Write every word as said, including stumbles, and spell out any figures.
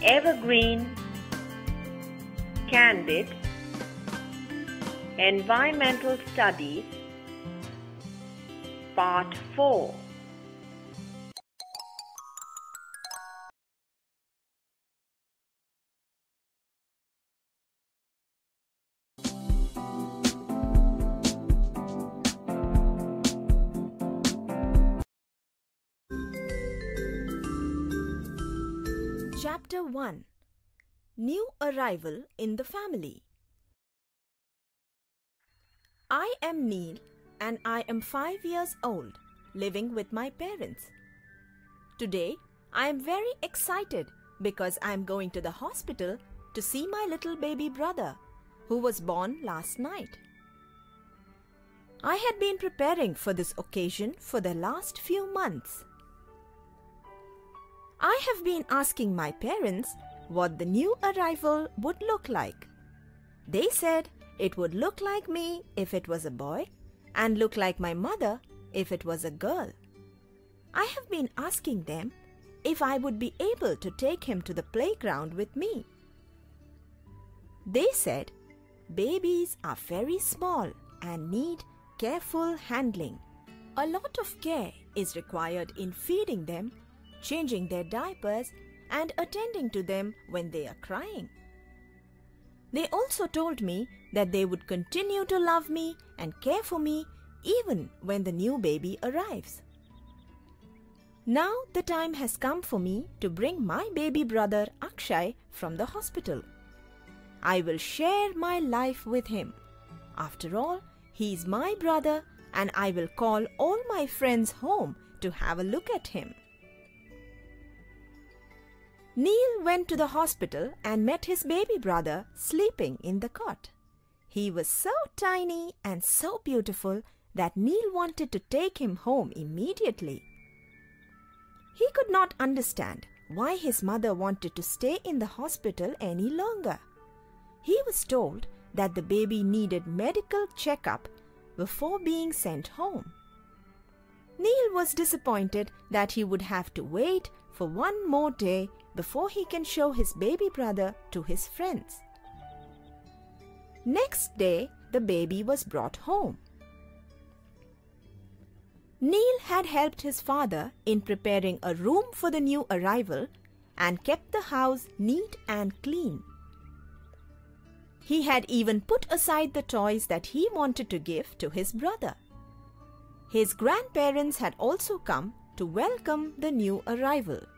Evergreen, Candid, Environmental Studies, Part four. Chapter one. New Arrival in the Family. I am Neil and I am five years old, living with my parents. Today, I am very excited because I am going to the hospital to see my little baby brother, who was born last night. I had been preparing for this occasion for the last few months. I have been asking my parents what the new arrival would look like. They said it would look like me if it was a boy and look like my mother if it was a girl. I have been asking them if I would be able to take him to the playground with me. They said babies are very small and need careful handling. A lot of care is required in feeding them, changing their diapers, and attending to them when they are crying. They also told me that they would continue to love me and care for me even when the new baby arrives. Now the time has come for me to bring my baby brother Akshay from the hospital. I will share my life with him. After all, he is my brother and I will call all my friends home to have a look at him. Neil went to the hospital and met his baby brother sleeping in the cot. He was so tiny and so beautiful that Neil wanted to take him home immediately. He could not understand why his mother wanted to stay in the hospital any longer. He was told that the baby needed medical checkup before being sent home. Neil was disappointed that he would have to wait for one more day before he can show his baby brother to his friends. Next day, the baby was brought home. Neil had helped his father in preparing a room for the new arrival and kept the house neat and clean. He had even put aside the toys that he wanted to give to his brother. His grandparents had also come to welcome the new arrival.